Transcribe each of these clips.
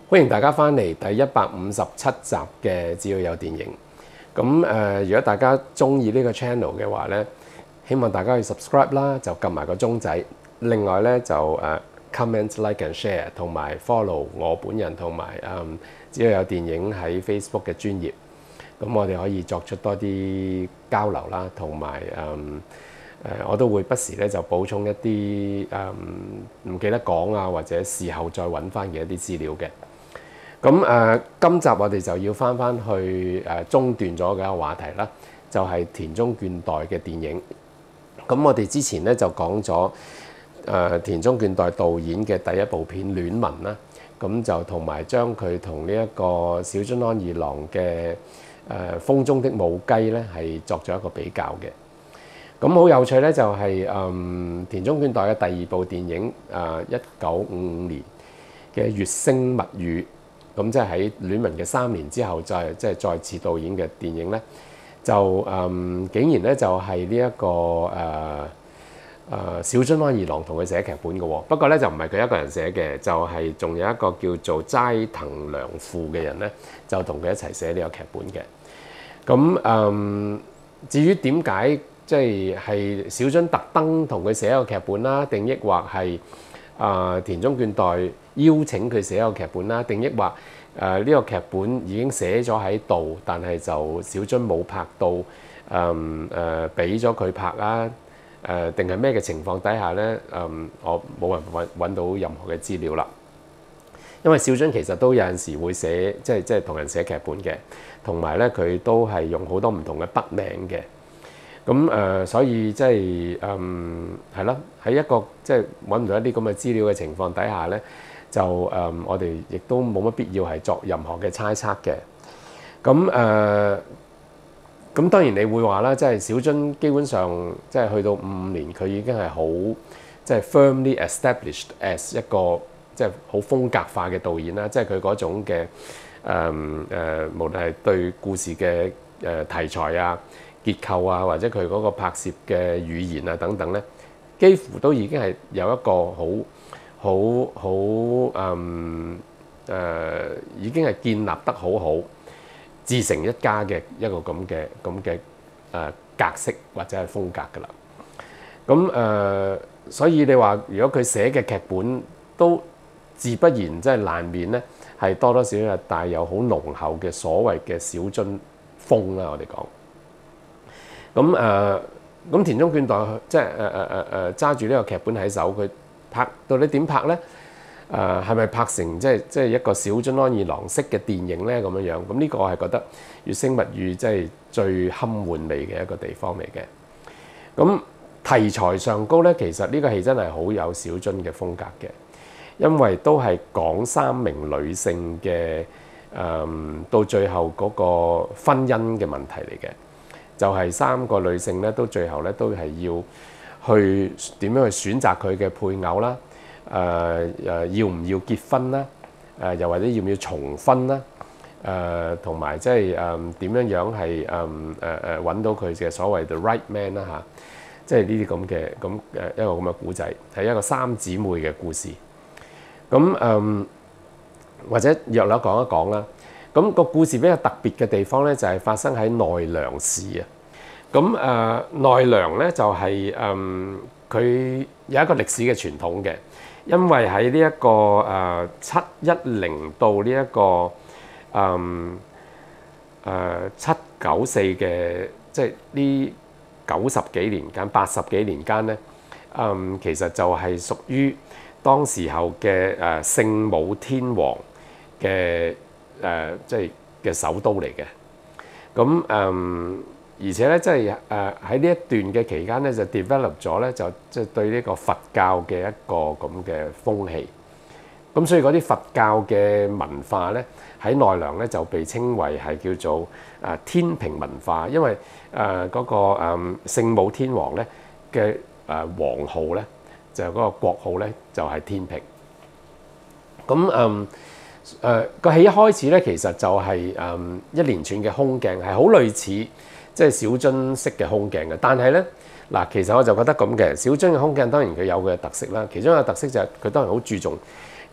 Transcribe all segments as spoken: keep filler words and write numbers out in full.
歡迎大家翻嚟第一百五十七集嘅只要有電影。咁誒、呃，如果大家中意呢個 channel 嘅話咧，希望大家去 subscribe 啦，就撳埋個鐘仔。另外咧就誒、uh, comment、like and share， 同埋 follow 我本人同埋誒只要有電影喺 Facebook 嘅專頁。咁我哋可以作出多啲交流啦，同埋誒誒，我都會不時咧就補充一啲誒唔記得講啊，或者事後再揾翻嘅一啲資料嘅。咁誒、呃，今集我哋就要翻翻去誒、呃、中斷咗嘅一個話題啦，就係、是、田中絹代嘅電影。咁我哋之前咧就講咗誒田中絹代導演嘅第一部片《戀文》啦，咁就同埋將佢同呢一個小津安二郎嘅誒風中的母雞咧係作咗一個比較嘅。咁好有趣咧，就係、是、誒、嗯、田中絹代嘅第二部電影誒一九五五年嘅《月聲物語》。咁即係喺戀文嘅三年之後，就係即係再次導演嘅電影咧，就誒、嗯、竟然咧就係呢一個誒誒、呃呃、小津安二郎同佢寫劇本嘅喎。不過咧就唔係佢一個人寫嘅，就係、是、仲有一個叫做齋藤良富嘅人咧，就同佢一齊寫呢個劇本嘅。咁誒、嗯、至於點解即係係小津特登同佢寫一個劇本啦，定抑或係啊、呃、田中絹代邀請佢寫一個劇本啦，定抑或誒呢個劇本已經寫咗喺度，但係就小津冇拍到，誒誒俾咗佢拍啊，誒定係咩嘅情況底下咧？誒、呃、我冇辦法揾到任何嘅資料啦。因為小津其實都有陣時會寫，即係即係同人寫劇本嘅，同埋咧佢都係用好多唔同嘅筆名嘅。咁誒、呃，所以即係嗯係咯，喺一個即係揾唔到一啲咁嘅資料嘅情況底下咧。就誒、嗯，我哋亦都冇乜必要係作任何嘅猜測嘅。咁誒，咁、呃、當然你會話啦，即係小津基本上即係去到五五年，佢已經係好即係 firmly established as 一個即係好風格化嘅導演啦。即係佢嗰種嘅誒誒，無論係對故事嘅誒題材啊、結構啊，或者佢嗰個拍攝嘅語言啊等等咧，幾乎都已經係有一個好。好好嗯誒、呃，已經係建立得好好，自成一家嘅一個咁嘅咁嘅誒格式或者係風格㗎啦。咁誒、呃，所以你話如果佢寫嘅劇本都自不然即係難免咧，係多多少少帶有好濃厚嘅所謂嘅小津風啦。我哋講咁誒，咁田中絹代即係誒誒誒誒揸住呢個劇本喺手，佢。拍到底點拍咧？誒係咪拍成即係即係一個小津安二郎式嘅電影咧？咁樣樣咁呢個我係覺得《月聲物語》即係最堪玩味嘅一個地方嚟嘅。咁題材上高咧，其實呢個戲真係好有小津嘅風格嘅，因為都係講三名女性嘅誒、嗯、到最後嗰個婚姻嘅問題嚟嘅，就係、是、三個女性咧都最後咧都係要。去點樣去選擇佢嘅配偶啦？誒、呃、誒要唔要結婚啦？誒、呃、又或者要唔要重婚啦？誒同埋即係誒點樣樣係誒誒誒揾到佢嘅所謂 the right man 啦嚇，即係呢啲咁嘅咁誒一個咁嘅故仔，係一個三姊妹嘅故事。咁誒、呃、或者約略講一講啦。咁、那個故事比較特別嘅地方咧，就係、是、發生喺奈良市啊。咁誒、呃、奈良咧就係誒佢有一個歷史嘅傳統嘅，因為喺呢一個誒七一零到呢、這、一個誒誒七九四嘅，即係呢九十幾年間、八十幾年間咧，誒、呃、其實就係屬於當時候嘅誒聖武天皇嘅誒即係嘅首都嚟嘅，咁誒。呃而且咧，即係誒喺呢一段嘅期間咧，就 develop 咗咧，就即係對呢個佛教嘅一個咁嘅風氣。咁所以嗰啲佛教嘅文化咧，喺奈良咧就被稱為係叫做誒天平文化，因為誒嗰、呃那個誒、嗯、聖武天皇咧嘅誒皇號咧，就嗰、是、個國號咧就係、是、天平。咁嗯誒個戲一開始咧，其實就係、是、誒、嗯、一連串嘅空鏡，係好類似。即係小津式嘅空鏡嘅，但係咧嗱，其實我就覺得咁嘅小津嘅空鏡當然佢有佢嘅特色啦。其中一個特色就係佢當然好注重嗰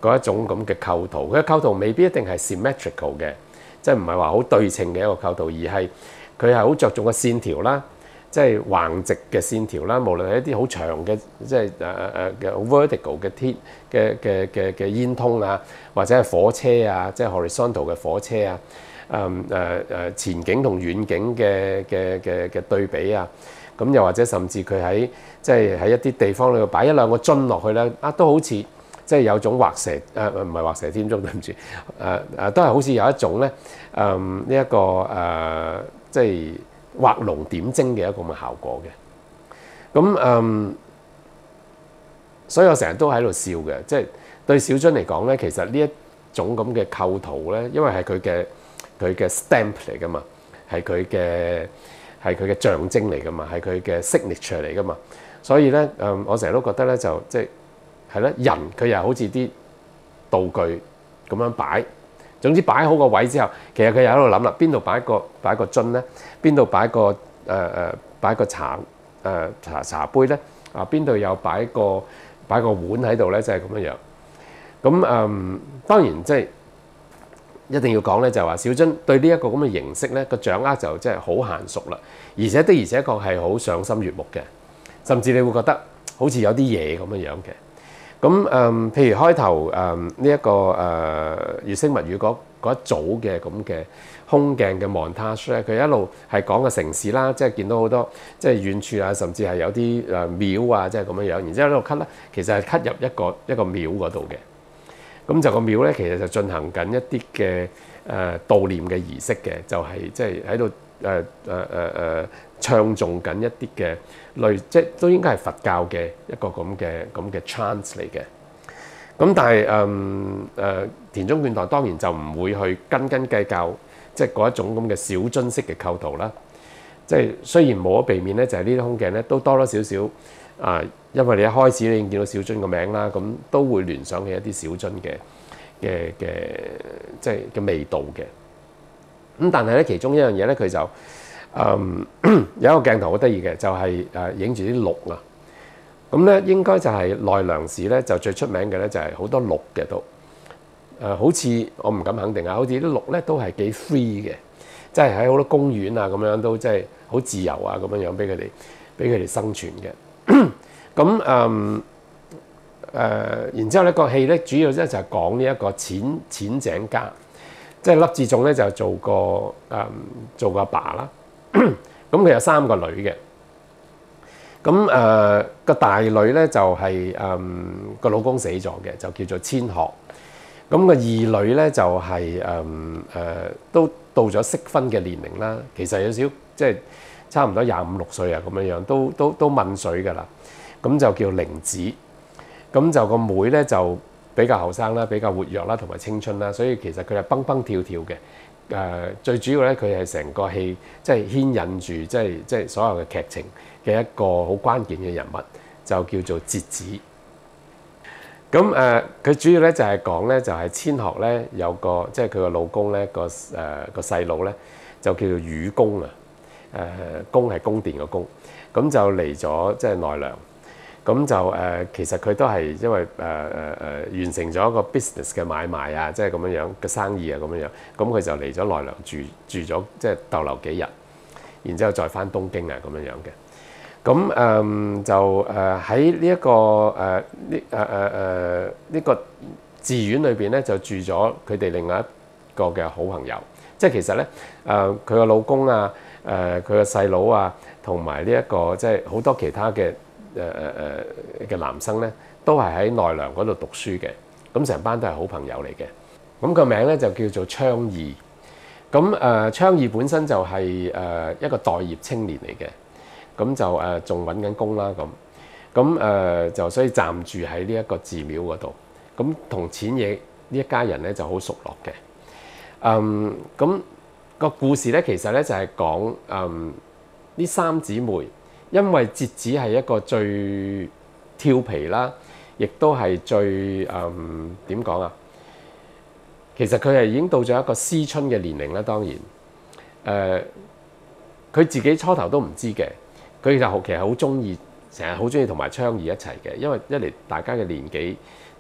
嗰一種咁嘅構圖。佢嘅構圖未必一定係 symmetrical 嘅，即係唔係話好對稱嘅一個構圖，而係佢係好着重個線條啦，即係橫直嘅線條啦。無論係一啲好長嘅，即係誒誒誒嘅 vertical 嘅鐵嘅嘅嘅嘅煙通啊，或者係火車啊，即係 horizontal 嘅火車啊，誒誒誒前景同遠景嘅嘅嘅嘅對比啊。咁又或者甚至佢喺即係喺一啲地方裏度擺一兩個樽落去咧，啊都好似即係有種畫蛇誒唔係畫蛇添足，對唔住，誒、呃、誒都係好似有一種咧誒呢一個誒、呃、即係畫龍點睛嘅一個咁嘅效果嘅。咁誒、呃，所以我成日都喺度笑嘅，即係對小津嚟講咧，其實呢一種咁嘅構圖咧，因為係佢嘅佢嘅 stamp 嚟噶嘛，係佢嘅。係佢嘅象徵嚟噶嘛，係佢嘅 signature 嚟噶嘛，所以咧誒、嗯，我成日都覺得咧就即係係咧人佢又好似啲道具咁樣擺，總之擺好個位之後，其實佢又喺度諗啦，邊度擺個擺個樽咧，邊度擺個誒誒、呃、擺個茶誒、呃、茶茶杯咧，啊邊度又擺個擺個碗喺度咧，就係咁樣樣。咁誒、嗯、當然即係。一定要講咧，就係話小津對呢一個咁嘅形式咧，個掌握就真係好嫻熟啦，而且的而且確係好賞心悅目嘅，甚至你會覺得好似有啲嘢咁樣樣嘅。咁誒、嗯，譬如開頭誒呢一個誒、呃、月星物語嗰嗰一組嘅咁嘅空鏡嘅 montage 咧，佢一路係講個城市啦，即係見到好多即係遠處啊，甚至係有啲誒廟啊，即係咁樣樣，然之後喺度 cut 咧，其實係 cut 入一個一個廟嗰度嘅。咁就個廟咧，其實就進行緊一啲嘅誒悼念嘅儀式嘅，就係即係喺度誒誒誒誒唱誦緊一啲嘅類，即係都應該係佛教嘅一個咁嘅咁嘅 chant 嚟嘅。咁但係誒誒田中健太當然就唔會去斤斤計較，即係嗰一種咁嘅小津式嘅構圖啦。即係雖然無可避免咧，就係呢啲空鏡咧都多多少少啊。因為你一開始你已經見到小津個名啦，咁都會聯想起一啲小津嘅嘅嘅即係嘅味道嘅。咁但係咧，其中一樣嘢咧，佢就嗯有一個鏡頭好得意嘅，就係誒影住啲鹿啊。咁咧應該就係奈良市咧就最出名嘅咧，就係好多鹿嘅都誒，好似我唔敢肯定啊，好似啲鹿咧都係幾 free 嘅，即係喺好多公園啊咁樣都即係好自由啊咁樣樣俾佢哋俾佢哋生存嘅。咁誒誒，然之後咧個戲咧主要咧就係講呢一個淺淺井家，即係粒志重咧就做個誒、嗯、做個阿爸啦。咁佢有三個女嘅，咁誒個大女咧就係誒個老公死咗嘅，就叫做千學。咁個二女咧就係誒誒都到咗適婚嘅年齡啦，其實有少即係差唔多廿五六歲啊咁樣樣，都都都濛水㗎啦。咁就叫玲子，咁就個妹咧就比較後生啦，比較活躍啦，同埋青春啦，所以其實佢係蹦蹦跳跳嘅。誒、呃，最主要咧，佢係成個戲即係牽引住，即係即係所有嘅劇情嘅一個好關鍵嘅人物，就叫做節子。咁誒，佢、呃、主要咧就係講咧，就係千學咧有個即係佢個老公咧個誒個細佬咧就叫做雨宮啊，誒宮係宮殿嘅宮，咁就嚟咗即係奈良。咁就誒、呃，其實佢都係因為誒誒誒完成咗一個 business 嘅買賣啊，即係咁樣樣嘅生意啊，咁樣樣，咁佢就嚟咗奈良住住咗，即係逗留幾日，然之後再翻東京啊，咁樣樣嘅。咁誒、呃、就誒喺呢一個誒呢誒誒誒呢個寺院裏邊咧，就住咗佢哋另外一個嘅好朋友，即係其實咧誒佢個老公啊，誒佢個細佬啊，同埋呢一個即係好多其他嘅。誒誒誒嘅男生咧，都係喺奈良嗰度讀書嘅，咁成班都係好朋友嚟嘅。咁個名咧就叫做昌義。咁誒昌義本身就係誒一個待業青年嚟嘅，咁就誒仲揾緊工啦咁。咁誒就所以暫住喺呢一個寺廟嗰度。咁同淺野呢一家人咧就好熟絡嘅。嗯，咁個故事咧其實咧就係講嗯呢三姊妹。因為節子係一個最調皮啦，亦都係最誒點講啊？其實佢係已經到咗一個思春嘅年齡啦。當然，誒、呃、佢自己初頭都唔知嘅，佢就其實好中意，成日好中意同埋昌義一齊嘅。因為一嚟大家嘅年紀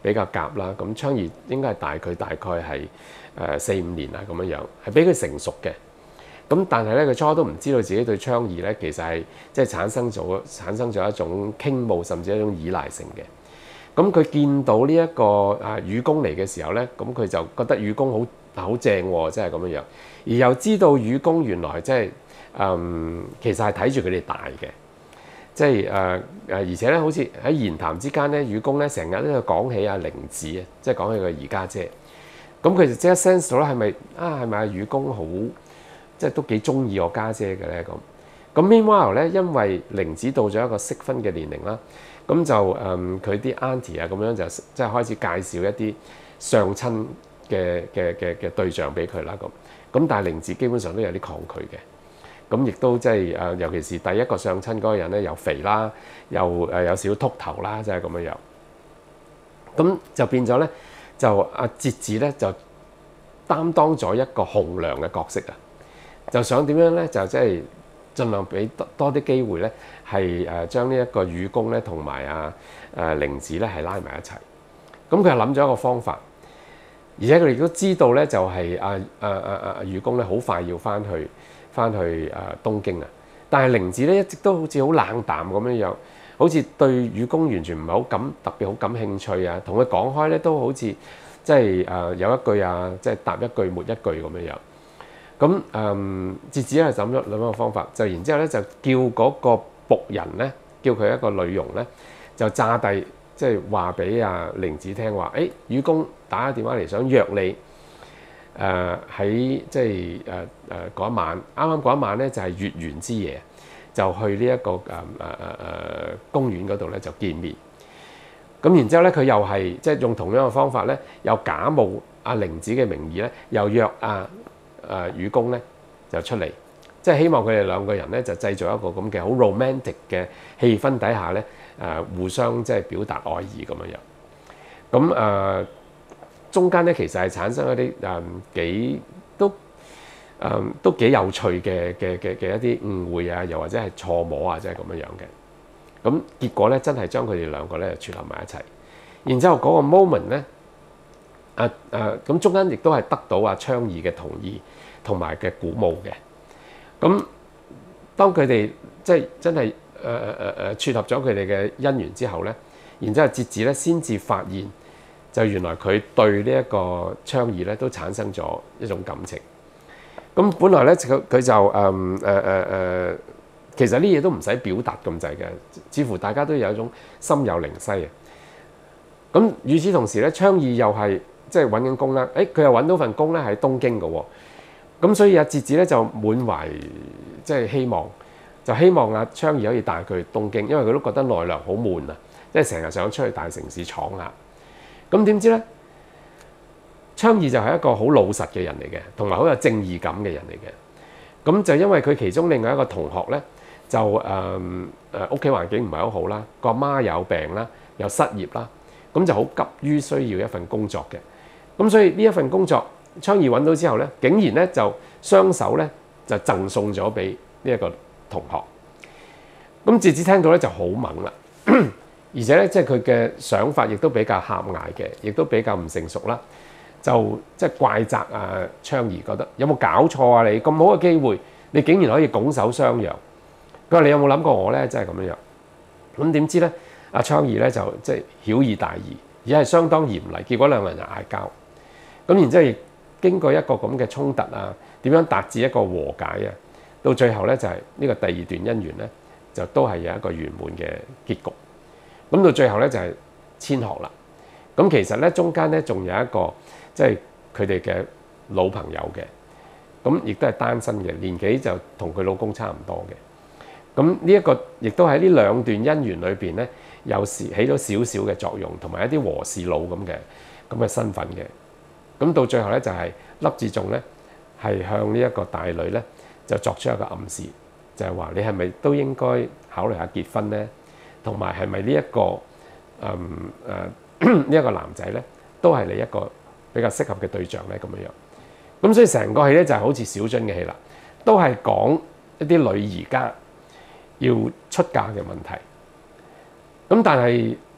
比較夾啦。咁昌兒應該係大佢大概係誒四五年啊咁樣樣，係比佢成熟嘅。咁但係咧，佢初都唔知道自己對昌兒咧，其實係即係產生咗產生咗一種傾慕，甚至一種依賴性嘅。咁佢見到呢一個啊雨公嚟嘅時候咧，咁佢就覺得雨公好好正喎，即係咁樣樣。而又知道雨公原來即係嗯，其實係睇住佢哋大嘅，即係誒誒，而且咧好似喺言談之間咧，雨公咧成日都講起阿玲子啊，即係講起個二家姐。咁佢就即刻 sense 到咧，係咪啊？係咪阿雨公好？即係都幾中意我家姐嘅咧咁，咁 meanwhile 咧，因為玲子到咗一個適婚嘅年齡啦，咁就誒佢啲 auntie 啊咁樣就即係開始介紹一啲相親嘅嘅嘅嘅對象俾佢啦咁，咁但係玲子基本上都有啲抗拒嘅，咁亦都即係誒，尤其是第一個相親嗰個人咧，又肥啦，又誒有少少禿頭啦，即係咁樣樣，咁就變咗咧，就阿節子咧就擔當咗一個紅娘嘅角色啊！就想點樣咧？就即係盡量俾多多啲機會咧，係誒將呢一個雨公咧同埋啊誒玲子咧係拉埋一齊。咁佢又諗咗一個方法，而且佢哋都知道咧，就係啊啊啊啊雨公咧好快要翻去翻去誒東京啊。但係玲子咧一直都好似好冷淡咁樣樣，好似對雨公完全唔係好感特別好感興趣啊。同佢講開咧都好似即係誒有一句啊，即係答一句沒一句咁樣樣。咁誒節子咧就諗咗諗一個方法，就然之後咧就叫嗰個僕人咧，叫佢一個女傭咧，就詐帝即係話俾阿玲子聽話，誒雨公打電話嚟想約你誒喺即係誒誒嗰一晚，啱啱嗰一晚咧就係月圓之夜，就去呢、這、一個誒誒誒誒公園嗰度咧就見面。咁然之後咧佢又係即係用同樣嘅方法咧，又假冒阿玲子嘅名義咧，又約阿誒雨公咧就出嚟，即係希望佢哋兩個人咧就製造一個咁嘅好 romantic 嘅氣氛底下咧，誒互相即係表達愛意咁樣樣。咁誒、呃、中間咧其實係產生一啲誒幾都誒、呃、都幾有趣嘅嘅嘅嘅一啲誤會啊，又或者係錯摸啊，即係咁樣樣嘅。咁結果咧真係將佢哋兩個咧撮合埋一齊，然之後嗰個 moment 咧。啊啊！咁中間亦都係得到阿昌兒嘅同意同埋嘅鼓舞嘅。咁當佢哋即係真係誒誒誒誒撮合咗佢哋嘅姻緣之後咧，然之後節子咧先至發現，就原來佢對呢一個昌兒咧都產生咗一種感情。咁本來咧佢佢就誒誒誒誒，其實呢嘢都唔使表達咁滯嘅，似乎大家都有一種心有靈犀啊。咁與此同時咧，昌兒又係。即係揾緊工啦，誒佢又揾到份工咧喺東京嘅喎，咁所以阿節子咧就滿懷即係希望，就希望阿昌兒可以帶佢去東京，因為佢都覺得奈良好悶啊，即係成日想出去大城市闖下。咁點知咧，昌兒就係一個好老實嘅人嚟嘅，同埋好有正義感嘅人嚟嘅。咁就因為佢其中另外一個同學咧，就誒誒屋企環境唔係好好啦，個媽有病啦，又失業啦，咁就好急於需要一份工作嘅。咁所以呢一份工作，昌兒揾到之後咧，竟然咧就雙手咧就贈送咗俾呢一個同學。咁節子聽到咧就好猛啦，而且咧即係佢嘅想法亦都比較狹隘嘅，亦都比較唔成熟啦。就即係怪責啊昌兒，覺得有冇搞錯啊？你咁好嘅機會，你竟然可以拱手相讓。佢話你有冇諗過我咧？即係咁樣樣。咁點知咧？阿昌兒咧就即係曉以大義，而係相當嚴厲。結果兩個人就嗌交。咁然之後亦經過一個咁嘅衝突啊，點樣達至一個和解啊？到最後咧就係、是、呢個第二段姻緣咧，就都係有一個圓滿嘅結局。咁到最後咧就係、是、遷學啦。咁其實咧中間咧仲有一個即係佢哋嘅老朋友嘅，咁亦都係單身嘅，年紀就同佢老公差唔多嘅。咁呢一個亦都喺呢兩段姻緣裏邊咧，有時起到少少嘅作用，同埋一啲和事佬咁嘅咁嘅身份嘅。咁到最後咧就係粒志仲咧係向呢一個大女咧就作出一個暗示，就係話你係咪都應該考慮下結婚咧？同埋係咪呢一個嗯誒呢一個男仔咧都係你一個比較適合嘅對象咧咁樣樣。咁所以成個戲咧就係好似小津嘅戲啦，都係講一啲女兒家要出嫁嘅問題。咁但係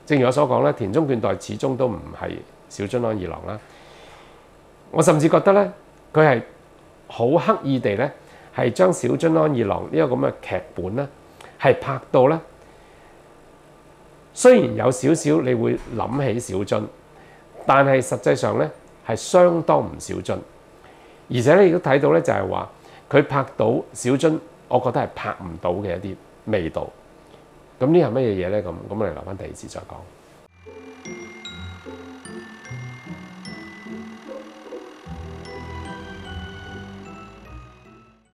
正如我所講咧，田中健代始終都唔係小津安二郎啦。我甚至覺得咧，佢係好刻意地咧，係將小津安二郎呢個咁嘅劇本咧，係拍到咧。雖然有少少你會諗起小津，但係實際上咧係相當唔小津。而且你亦都睇到咧，就係話佢拍到小津，我覺得係拍唔到嘅一啲味道。咁呢係乜嘢嘢咧？咁咁我哋留翻第二次再講。